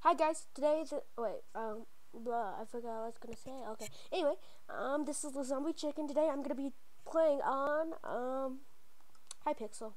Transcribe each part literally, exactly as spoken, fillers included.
Hi guys, today the wait, um, blah, I forgot what I was gonna say. Okay, anyway, um, this is the Zombie Chicken. Today I'm gonna be playing on um, Hypixel.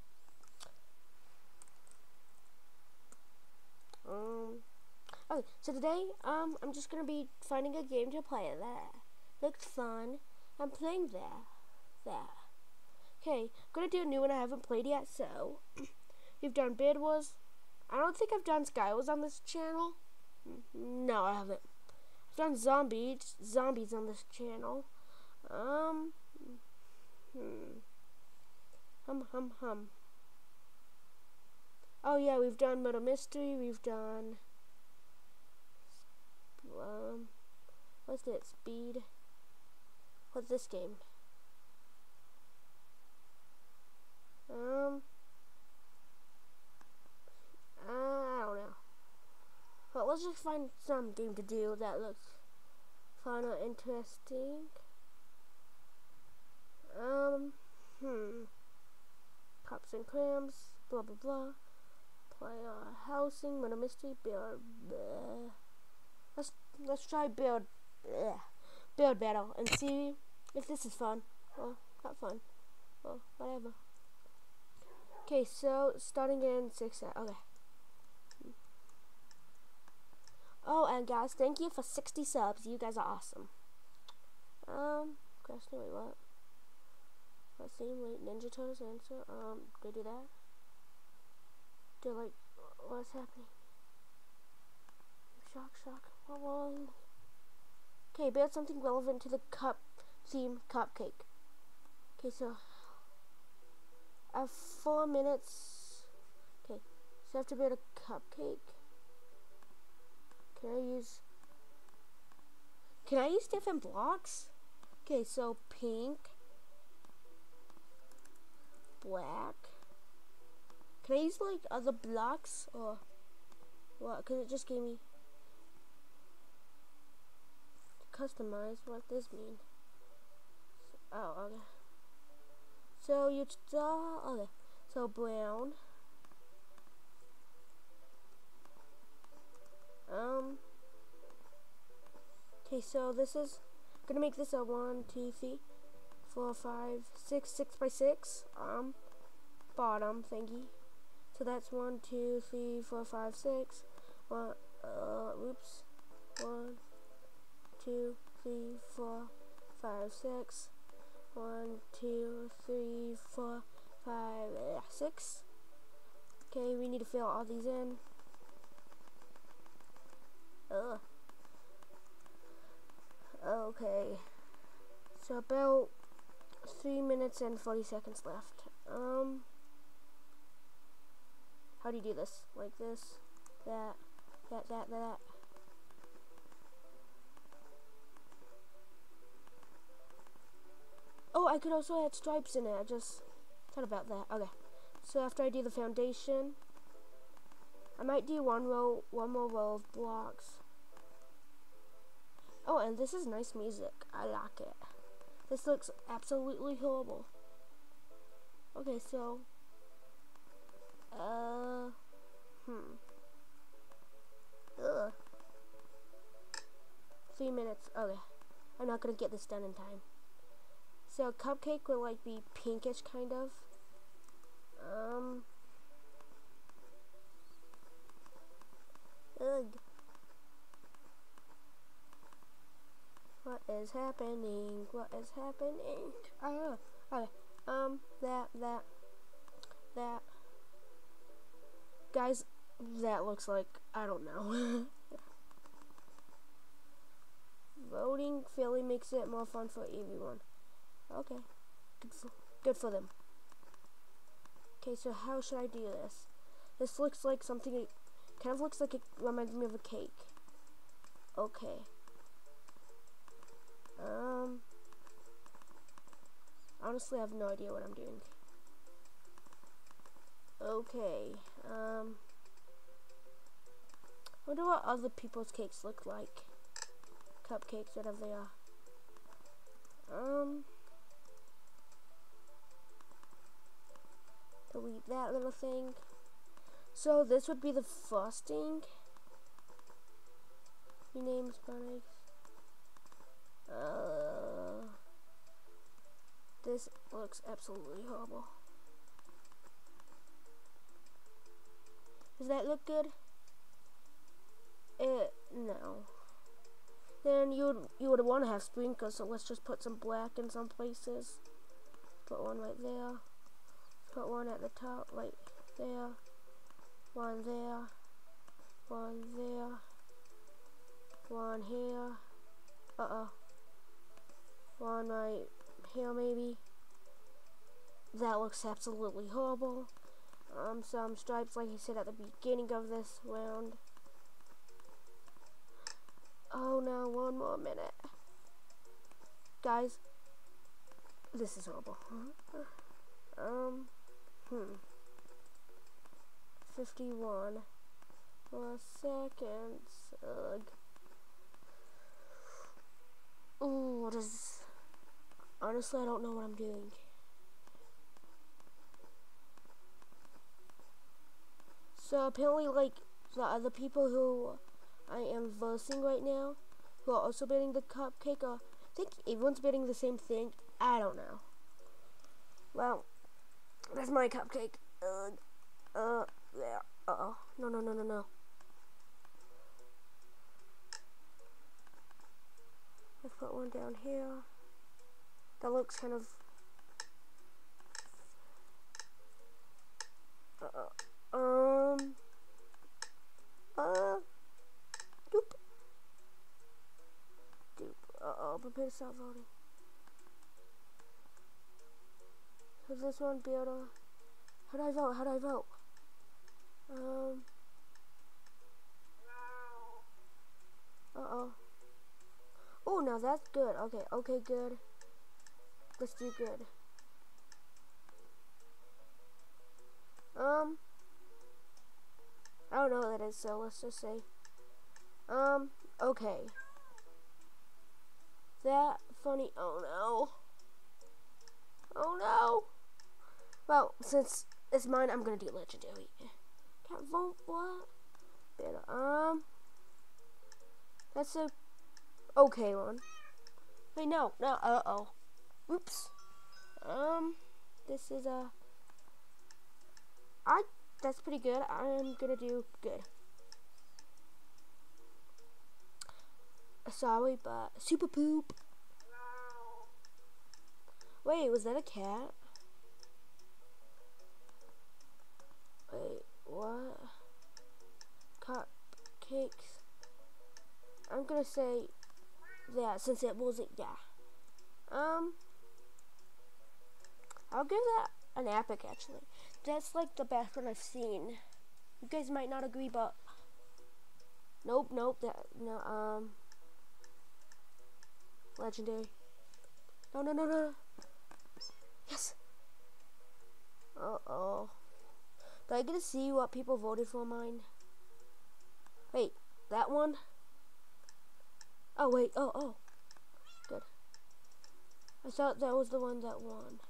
Um, okay, so today um, I'm just gonna be finding a game to play there. Looks fun. I'm playing there, there. Okay, I'm gonna do a new one I haven't played yet. So we've done Bed Wars. I don't think I've done Sky Wars on this channel. No, I haven't. I've done zombies, zombies on this channel. Um, hmm. Hum, hum, hum. Oh yeah, we've done Murder Mystery, we've done, um, what's it, Speed? What's this game? Um, uh, I don't know. But let's just find some game to do that looks fun or interesting. Um, hmm. Cops and Crams, blah blah blah. Play uh, housing, Murder Mystery, build. Bleh. Let's let's try build, bleh. build battle and see if this is fun. Well, not fun. Well, whatever. Okay, so starting in six. Okay. Oh, and guys, thank you for sixty subs. You guys are awesome. Um, question. Wait, what? Let's see. Wait, Ninja Turtles answer. Um, did I do that? Do like, what's happening? Shock, shock. Okay, build something relevant to the cup theme cupcake. Okay, so I have four minutes. Okay, so I have to build a cupcake. Can I use? Can I use different blocks? Okay, so pink, black. Can I use like other blocks or what? Cause it just gave me customize. What does this mean? Oh, okay. So you start. Okay, so brown. Um. Okay, so this is gonna make this a one, two, three, four, five, six, six by six. Um, bottom thingy. So that's one, two, three, four, five, six. One. Uh, oops. One, two, three, four, five, six. One, two, three, four, five, uh, six. Okay, we need to fill all these in. Ugh. Okay. So about three minutes and forty seconds left. Um, how do you do this? Like this, that, that, that, that. Oh, I could also add stripes in it. I just thought about that. Okay. So after I do the foundation, I might do one row, one more row of blocks. Oh, and this is nice music. I like it. This looks absolutely horrible. Okay, so, uh, hmm. Ugh. Three minutes. Okay. I'm not gonna get this done in time. So cupcake will like be pinkish kind of. Um. Ugh. What is happening? What is happening? Ah. Okay. Um. That. That. That. Guys, that looks like, I don't know. Voting Philly makes it more fun for everyone. Okay. Good for, good for them. Okay, so how should I do this? This looks like something, it kind of looks like it reminds me of a cake. Okay. Um, honestly, I have no idea what I'm doing. Okay. Um, I wonder what other people's cakes look like. Cupcakes, whatever they are. Um, delete that little thing. So this would be the frosting. Rename spawn eggs. Uh, this looks absolutely horrible. Does that look good? It, no. Then you would you would want to have sprinkles, so let's just put some black in some places. Put one right there. Put one at the top, right there. One there. One there. One here. Uh-oh. One right here, maybe. That looks absolutely horrible. Um, some stripes, like I said at the beginning of this round. Oh no, one more minute. Guys, this is horrible. Um, hmm. fifty-one more seconds. Ugh. Ooh, what is... Honestly, I don't know what I'm doing. So apparently, like, the other people who I am versing right now, who are also bidding the cupcake, or I think everyone's bidding the same thing. I don't know. Well, that's my cupcake. Ugh. Uh, yeah. Uh-oh. No, no, no, no, no. Let's put one down here. That looks kind of... Uh-oh. Um... Uh... Doop. Doop. Uh-oh, prepare to start voting. Does this one be able to... How do I vote? How do I vote? Um... Uh-oh. Oh, now that's good. Okay, okay, good. Let's do good. Um... I don't know what that is, so let's just say... Um, okay. That funny... Oh, no. Oh, no. Well, since it's mine, I'm gonna do legendary. Can't vote what? Better. Um... That's a... Okay one. Wait, no. No, uh-oh. Oops. Um... This is a... I... That's pretty good. I'm gonna do good. Sorry, but super poop. Wait, was that a cat? Wait, what? Cupcakes. I'm gonna say that since it wasn't, yeah. Um, I'll give that an epic actually. That's like the best one I've seen. You guys might not agree, but nope, nope. That no, um, legendary. No, no, no, no. Yes. Uh oh. Do I get to see what people voted for mine? Wait, that one? Oh wait. Oh oh. Good. I thought that was the one that won.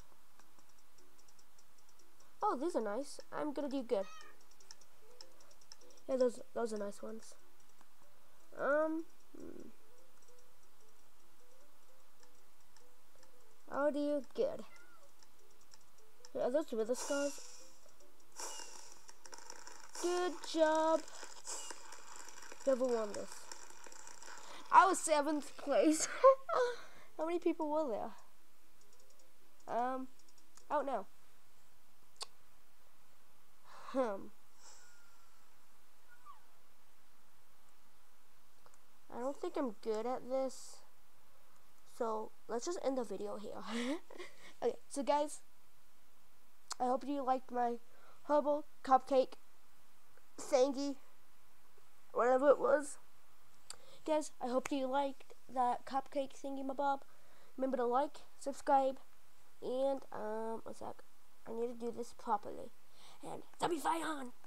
Oh, these are nice. I'm gonna do good. Yeah, those those are nice ones. Um, hmm. I'll do good. Wait, are those wither scars? Good job. Whoever won this. I was seventh place. How many people were there? Um, I don't know. Hmm. I don't think I'm good at this. So let's just end the video here. Okay, so guys, I hope you liked my herbal cupcake thingy, whatever it was. Guys, I hope you liked that cupcake thingy mabob. Remember to like, subscribe, and um, one sec. I need to do this properly. And W Fi on.